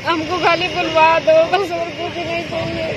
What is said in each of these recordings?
हमको खाली बुलवा दो, बस और कुछ नहीं चाहिए।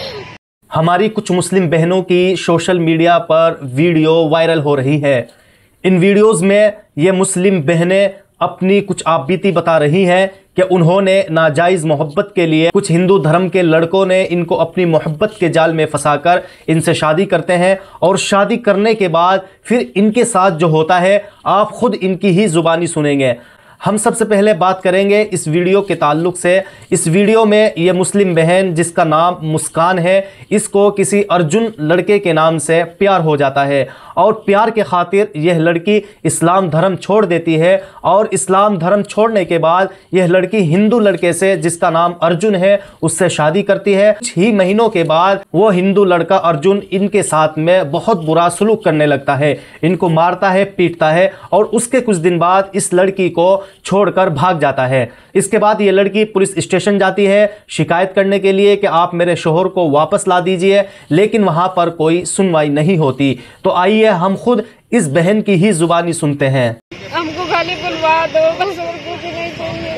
हमारी कुछ मुस्लिम बहनों की सोशल मीडिया पर वीडियो वायरल हो रही है। इन वीडियोस में ये मुस्लिम बहनें अपनी कुछ आपबीती बता रही हैं कि उन्होंने नाजायज़ मोहब्बत के लिए कुछ हिंदू धर्म के लड़कों ने इनको अपनी मोहब्बत के जाल में फंसाकर इनसे शादी करते हैं और शादी करने के बाद फिर इनके साथ जो होता है आप खुद इनकी ही ज़ुबानी सुनेंगे। हम सबसे पहले बात करेंगे इस वीडियो के ताल्लुक से। इस वीडियो में ये मुस्लिम बहन जिसका नाम मुस्कान है, इसको किसी अर्जुन लड़के के नाम से प्यार हो जाता है और प्यार के खातिर यह लड़की इस्लाम धर्म छोड़ देती है और इस्लाम धर्म छोड़ने के बाद यह लड़की हिंदू लड़के से जिसका नाम अर्जुन है उससे शादी करती है। कुछ ही महीनों के बाद वो हिंदू लड़का अर्जुन इनके साथ में बहुत बुरा सलूक करने लगता है, इनको मारता है, पीटता है और उसके कुछ दिन बाद इस लड़की को छोड़कर भाग जाता है। इसके बाद ये लड़की पुलिस स्टेशन जाती है शिकायत करने के लिए कि आप मेरे शोहर को वापस ला दीजिए, लेकिन वहां पर कोई सुनवाई नहीं होती। तो आइए हम खुद इस बहन की ही जुबानी सुनते हैं। हमको खाली बुलवा दो, बस और कुछ नहीं चाहिए।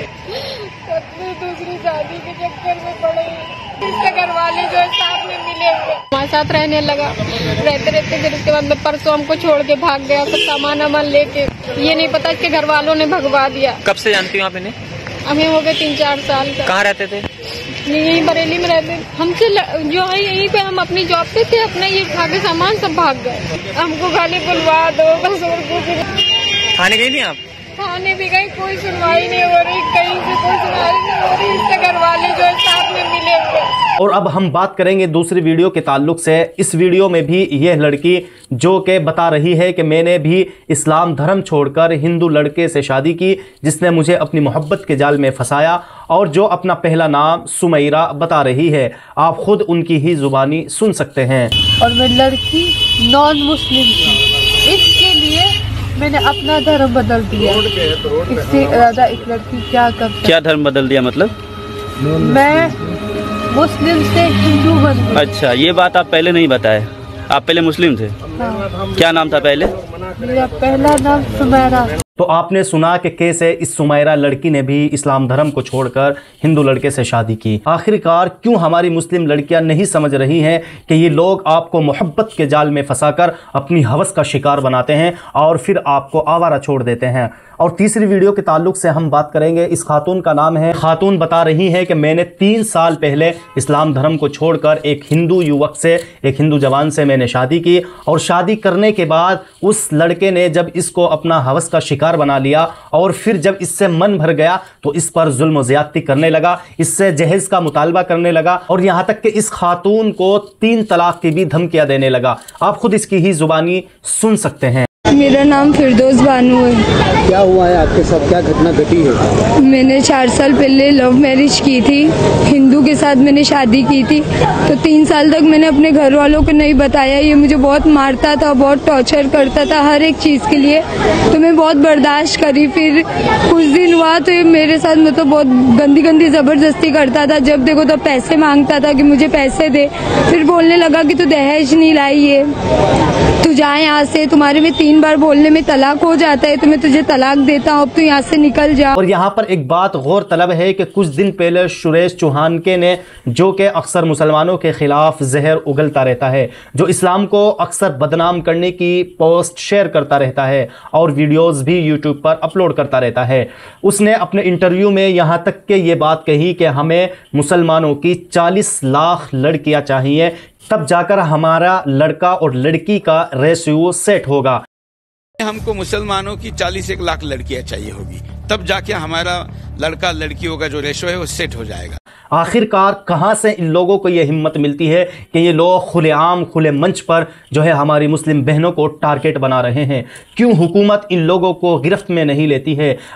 अपनी दूसरी शादी के चक्कर में पड़े, इसके घर वाले जो है साथ में मिले हुए हमारे साथ रहने लगा, रहते रहते फिर उसके बाद में परसों हमको छोड़ के भाग गया, सब सामान वामान लेके। ये नहीं पता इसके घर वालों ने भगवा दिया। कब से जानती हूँ आप इन्हें? हमें हो गए 3-4 साल का। कहाँ रहते थे? यही बरेली में रहते। हमसे जो है यहीं पे हम अपनी जॉब पे थे, अपना ये उठा के सामान सब भाग गए। हमको खाली बुलवा दो, बस और कुछ नहीं। थाने गई थी आप? थाने भी गई, कोई सुनवाई नहीं हो रही, कहीं से कोई सुनवाई नहीं हो रही। इसके घर वाले जो है साथ में मिले हुए। और अब हम बात करेंगे दूसरी वीडियो के ताल्लुक से। इस वीडियो में भी यह लड़की जो कि बता रही है कि मैंने भी इस्लाम धर्म छोड़कर हिंदू लड़के से शादी की जिसने मुझे अपनी मोहब्बत के जाल में फंसाया, और जो अपना पहला नाम सुमैरा बता रही है। आप खुद उनकी ही जुबानी सुन सकते हैं। और मैं लड़की नॉन मुस्लिम थी, इसके लिए मैंने अपना धर्म बदल दिया। इससे ज्यादा एक लड़की क्या कर सकती? क्या धर्म बदल दिया मतलब? मैं मुस्लिम से हिंदू बन गई। अच्छा, ये बात आप पहले नहीं बताए। आप पहले मुस्लिम थे? हाँ। क्या नाम था पहले? मेरा पहला नाम सुमैरा। तो आपने सुना कि कैसे इस सुमैरा लड़की ने भी इस्लाम धर्म को छोड़कर हिंदू लड़के से शादी की। आखिरकार क्यों हमारी मुस्लिम लड़कियां नहीं समझ रही हैं कि ये लोग आपको मोहब्बत के जाल में फंसाकर अपनी हवस का शिकार बनाते हैं और फिर आपको आवारा छोड़ देते हैं। और तीसरी वीडियो के ताल्लुक से हम बात करेंगे। इस खातून का नाम है, खातून बता रही है कि मैंने 3 साल पहले इस्लाम धर्म को छोड़कर एक हिंदू युवक से, एक हिंदू जवान से मैंने शादी की और शादी करने के बाद उस लड़के ने जब इसको अपना हवस का शिकार बना लिया और फिर जब इससे मन भर गया तो इस पर जुल्म ज़्यादती करने लगा, इससे जहेज का मुतालबा करने लगा और यहाँ तक कि इस खातून को 3 तलाक की भी धमकियाँ देने लगा। आप खुद इसकी ही जुबानी सुन सकते हैं। मेरा नाम फिरदौस बानू है। क्या हुआ है आपके साथ, क्या घटना घटी है? मैंने 4 साल पहले लव मैरिज की थी, हिंदू के साथ मैंने शादी की थी। तो 3 साल तक मैंने अपने घर वालों को नहीं बताया। ये मुझे बहुत मारता था, बहुत टॉर्चर करता था हर एक चीज़ के लिए। तो मैं बहुत बर्दाश्त करी। फिर कुछ दिन हुआ तो ये मेरे साथ मतलब बहुत गंदी गंदी ज़बरदस्ती करता था। जब देखो तो पैसे मांगता था कि मुझे पैसे दे। फिर बोलने लगा कि तू दहेज नहीं लाई है, तू जा यहाँ से, तुम्हारे में 3 बार बोलने में तलाक हो जाता है, तो मैं तुझे तलाक देता हूँ, अब तू यहाँ से निकल जा। और यहाँ पर एक बात गौर तलब है कि कुछ दिन पहले सुरेश चौहानके ने, जो कि अक्सर मुसलमानों के खिलाफ जहर उगलता रहता है, जो इस्लाम को अक्सर बदनाम करने की पोस्ट शेयर करता रहता है और वीडियोस भी यूट्यूब पर अपलोड करता रहता है, उसने अपने इंटरव्यू में यहाँ तक के ये बात कही कि हमें मुसलमानों की 40 लाख लड़कियाँ चाहिए, तब जाकर हमारा लड़का और लड़की का रेशियो सेट होगा। हमको मुसलमानों की 40-1 लाख लड़कियां चाहिए होगी, तब जाके हमारा लड़का लड़कियों का जो रेशो है वो सेट हो जाएगा। आखिरकार कहां से इन लोगों को यह हिम्मत मिलती है कि ये लोग खुलेआम खुले मंच पर जो है हमारी मुस्लिम बहनों को टारगेट बना रहे हैं? क्यों हुकूमत इन लोगों को गिरफ्त में नहीं लेती है?